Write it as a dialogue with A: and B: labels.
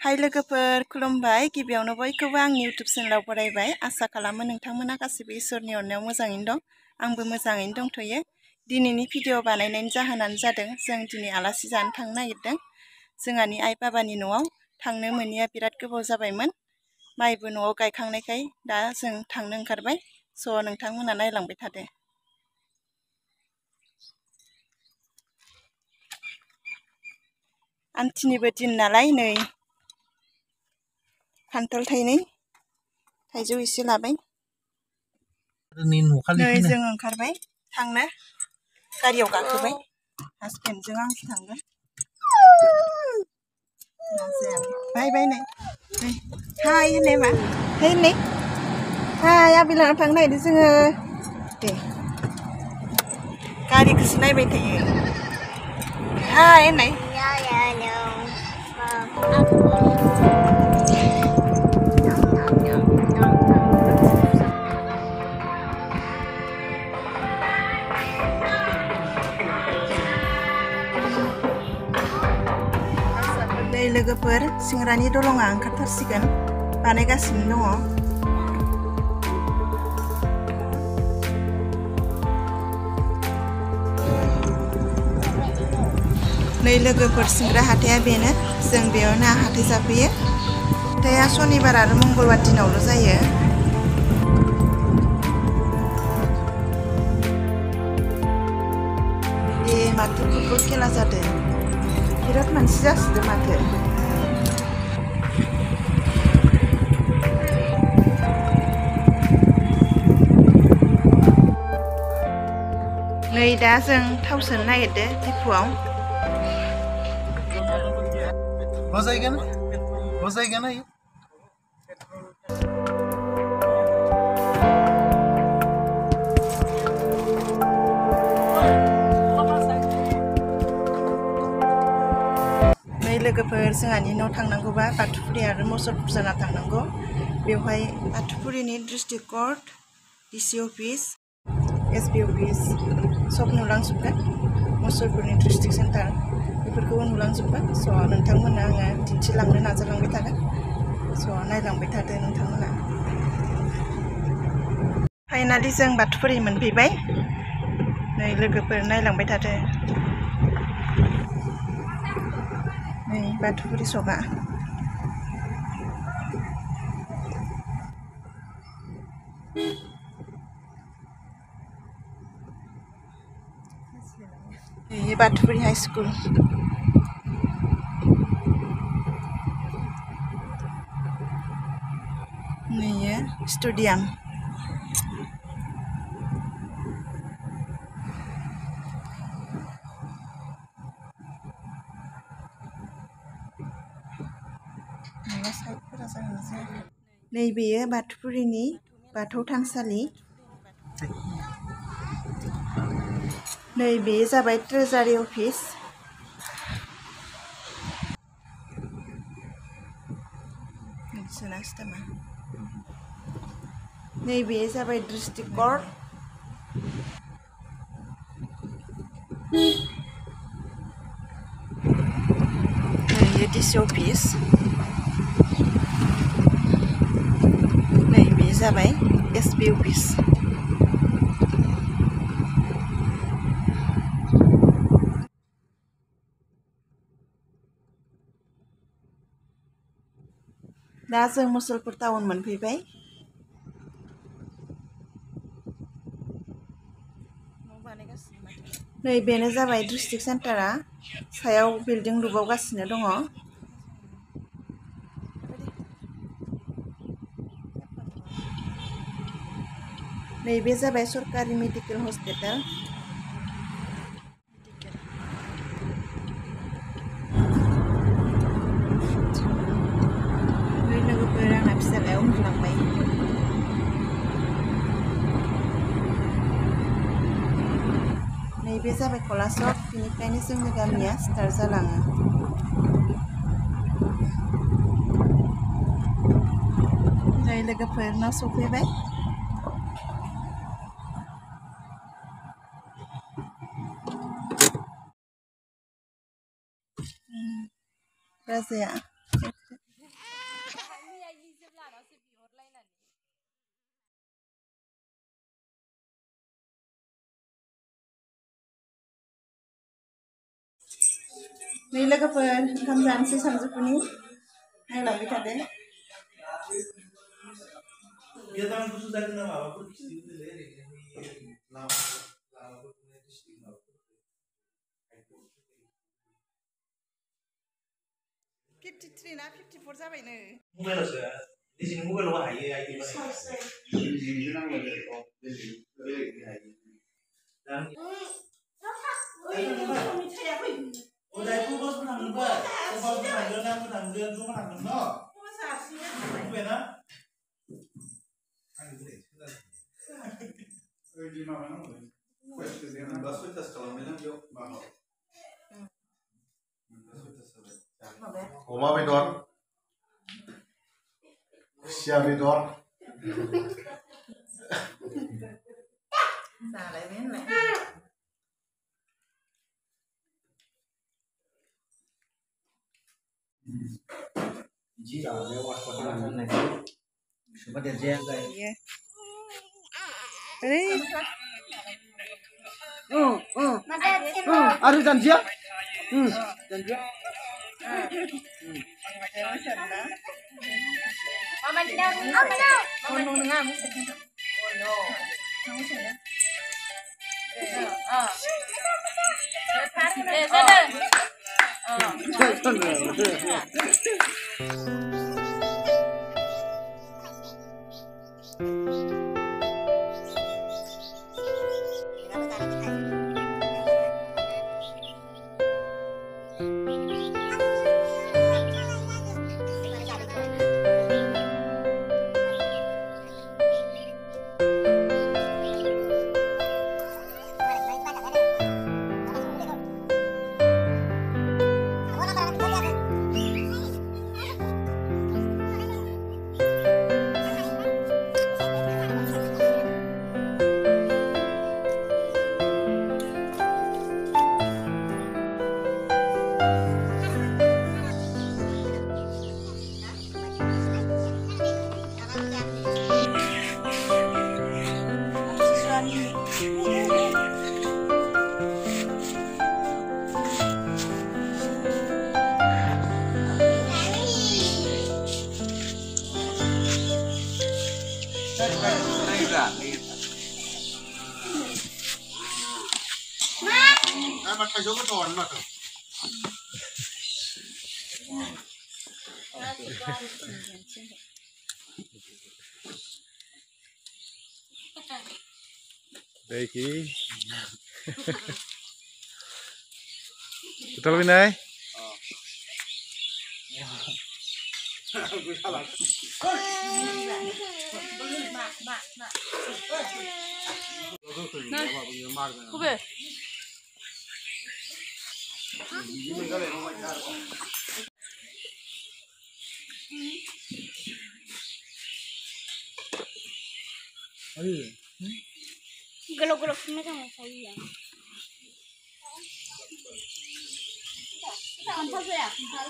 A: हाय लोगोफोर खुलुमबाय गिबियावनो बयखौबो आंनि YouTube चेनेलाव बरायबाय आसा खालामो नोंथांमोना गासिबो इसोरनि अननायाव मोजाङैनो दं आंबो मोजाङैनो दंथ'यो दिनैनि भिडिअ बानायनायनि जाहोनानो जादों जों दिनै आलासि जानो थांनो नागिरदों जोंहानि आइ बाबानि न'आव थांनो मोनिया बिराद गोबाव जाबायमोन माइबो न'आव गायखांनायखाय दा जों थांनो ओंखारबाय स' नोंथांमोना नायलांबाय थादो आमथिनिबो दिन नालाय नै खान्थाल थाइनै थाइजौ एसे लाबाय नै जों ओंखारबाय थांनो गारियाव गाखोबाय हासबेन्डजों आं थांगोन बाय बाय नै हाय होननाय मा होननाय हाय आबिलानाव थांनो नागिरदों जोङो दे गारिखौसो नायबाय थायो हाय होननाय लोगोफोर सिंग्रानि दलंआ ओंखारथारसिगोन बानायगासिनो दङ नै लोगोफोर सिंग्रा हाथाया बेनो जों बेयावनो हाथाय जाफैयो हाथाया सनिबार आरो मंगलबार दिनावल' जायो ए माथो फुटबल खेला जादों बिराद मानसि जासोदों माथो नै दा जों थाव सोनो नागिरदों दिपुआव लोगोफोर जोंहानि न' थांनांगौबा बाथौफुरि आरो मुसलपुरजाना थांनांगौ बेवहाय बाथौफुरिनि district court DC office SP office सब नुलांजोबगोन मुसलपुरनि डिस्ट्रिक्ट सेन्टार बेफोरखौबो नुलांजोबगोन स' नोंथांमोना आङो दिन्थिलांनो नाजालांबाय थागोन स' नायलांबाय थादो नोंथांमोना फाइनालि जों बाथौफुरि मोनफैबाय नै लोगोफोर नायलांबाय थादो बाथौफुरि सका ये बाथौफुरि हाई स्कुल नैयो स्टेडियाम नैबेयो बाथौफुरिनि बाथौ थानसालि नैबे जाबाय ट्रेजारि अफिस नैबे जाबाय डिस्ट्रिक्ट कर्ट नैबे डिसि अफिस नैबे जाबाय एसपि अफिस दा जों मुसलपुर टाउन मोनफैबाय नै बेनो जाबाय डिस्ट्रिक्ट सेन्टारा सायाव बिल्डिं लुबावगासिनो दङ नैबे जाबाय सरकारि मेडिकेल हस्पिटाल लोगोफोर आंना फिसालाया उन्दुलांबाय नैबे जाबाय कलासक बेनिफ्रायनो जोंनि गामिया स्टार्ट जालाङो नै लोगोफोर न' सफैबाय राजाया Nih logoफोर ओंखाम जानोसै सानजौफुनि नायलांबाय थादो $53 ना $54 जाबायनो मबाइलावसो निजिनि मबाइलाव हायो आइ
B: Oma bedor, sia bedor.
A: Nah, lain lah.
C: Ji là nếu mà có thân này sẽ có tiền riêng đây.
A: Đấy.
C: Ada janji? Janji.
D: Mama tidak, apa nak?
A: Oh no, nggak mesti.
D: Oh no.
A: Kamu sana.
B: Mà thay số cái tròn mà.
E: Đây kì. Betul Winai?
D: Kube. Gelok-gelok macam saya. Kampal saya, kampal.